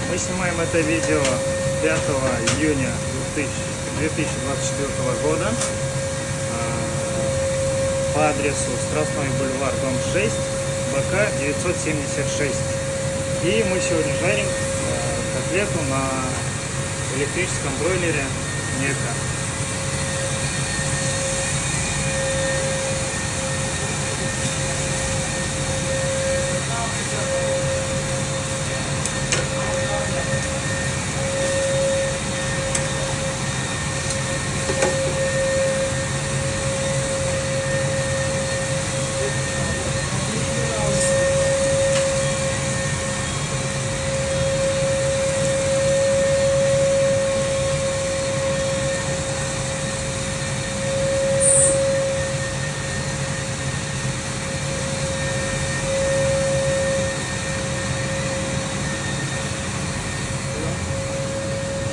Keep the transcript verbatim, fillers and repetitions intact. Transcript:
Мы снимаем это видео пятого июня две тысячи двадцать четвёртого года по адресу Страстной бульвар, дом шесть, БК девятьсот семьдесят шесть. И мы сегодня жарим котлету на электрическом бройлере Мека.